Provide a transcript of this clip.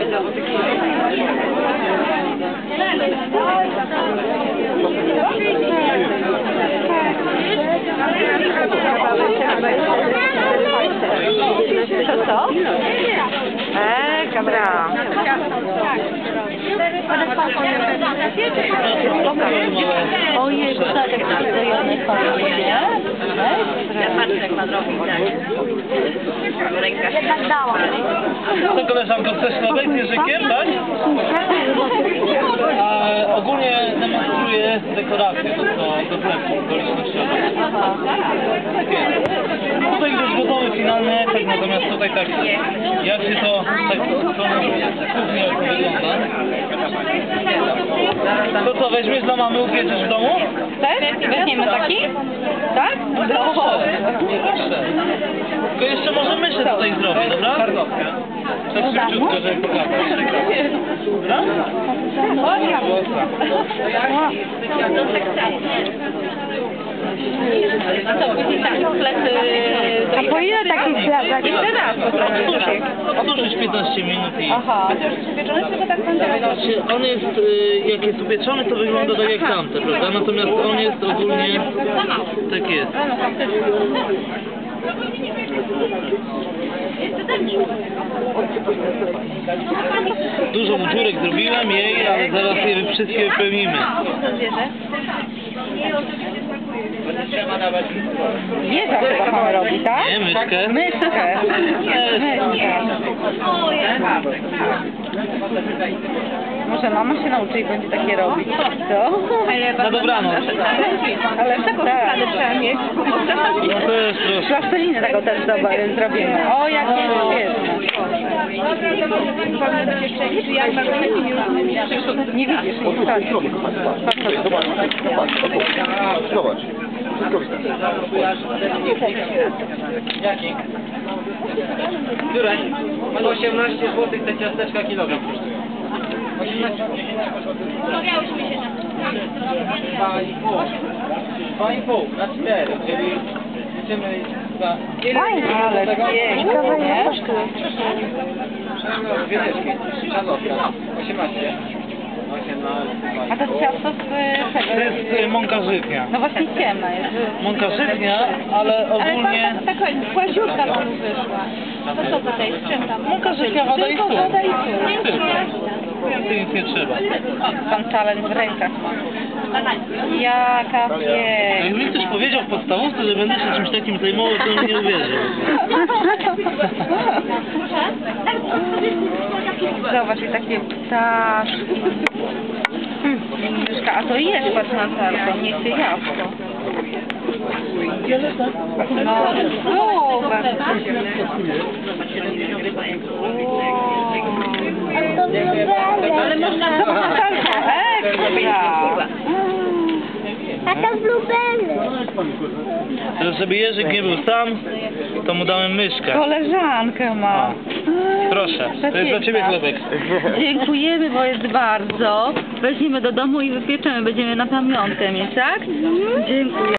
Co? Dobra. Ojej, tak jak przyklejony fajnie, nie? Ja patrzę, jak ma zrobić, tak. Ręka się tak dała. Co, koleżanko, chcesz chlebek z jeżykiem, tak? A ogólnie demonstruję dekorację do sklepu okolicznościowych. Tutaj już gotowy finalny efekt, natomiast tutaj tak, jak się to tak kuchnia wygląda. To co, weźmiesz dla mamy, upieczysz w domu? Też? Weźmiemy taki? Tak? Proszę. Tylko jeszcze może myszę tutaj zrobić, dobra? Tak szybciutko, żeby pokazać. Dobra? A co, później tak, sklepy... A po ile takich chlebek? Jeszcze raz. Odłożyć 15 minut i... Aha. A to już upieczony, tylko tak będzie? On jest, jak jest upieczony, to wygląda tak jak tamte, prawda? Natomiast on jest ogólnie... Tak jest. Dużo mu dziurek zrobiłem jej, ale zaraz je wszystkie wypełnimy. Jeża chyba mamy robić, tak? Nie, myszkę. Myszkę. Może mama się nauczy i będzie takie robić, co? Na dobranoc. Ale taką szufladę trzeba mieć. No też proszę. Plastelinę taką też zrobimy. O, jakie świetne. Nie widzisz, nie chodź. Zobacz. Wszystko widać. Jaki? Które? 18 zł te ciasteczka kilogram kosztują. 18 zł. Umawiałyśmy się na to. 2,5 na 4, czyli liczymy za... Fajnie, ale ciekawe, nie? Szalotka. 18. A to ciasto z czego? To jest mąka żytnia. No właśnie ciemna jest. Mąka żytnia, ale ogólnie... Taka płaziutka nam wyszła. No co tutaj, z czym tam? Mąka żytnia, woda i sól. Woda i sól. Więcej nic nie trzeba. Pan talent w rękach ma. Jaka piękna. Jak mi ktoś powiedział w podstawówce, że będę się czymś takim zajmował, to bym nie uwierzył. Zobacz, i takie ptaszki. Mieszka, a to jest, patrz na tarkę, nie się jabłko. No, super. Ale można zobaczyć ekstra. A to blueberry. Żeby Jerzyk nie był sam, to mu dałem myszkę. Koleżankę ma. Proszę, to jest dla ciebie chlebek. Dziękujemy, bo jest bardzo. Weźmiemy do domu i wypieczemy. Będziemy na pamiątkę mieć, tak? Dziękuję.